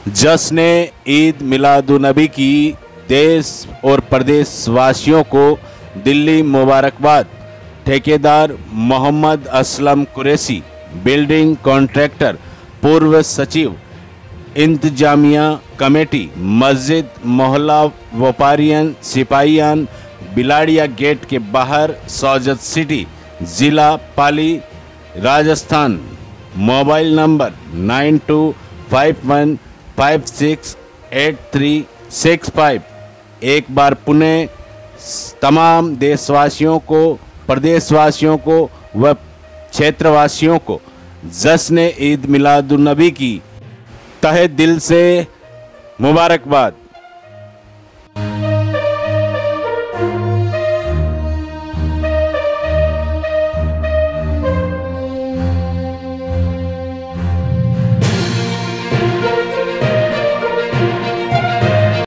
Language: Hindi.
जश्न ईद मिलादुन्नबी की देश और प्रदेश वासियों को दिल्ली मुबारकबाद। ठेकेदार मोहम्मद असलम कुरैशी, बिल्डिंग कॉन्ट्रैक्टर, पूर्व सचिव इंतजामिया कमेटी, मस्जिद मोहल्ला व्यापारियन सिपाहियान, बिलाड़िया गेट के बाहर, सौजत सिटी, ज़िला पाली, राजस्थान। Mobile number 9251568365। एक बार पुनः तमाम देशवासियों को, प्रदेशवासियों को व क्षेत्रवासियों को जश्न ईद मिलादुन्नबी की तहे दिल से मुबारकबाद।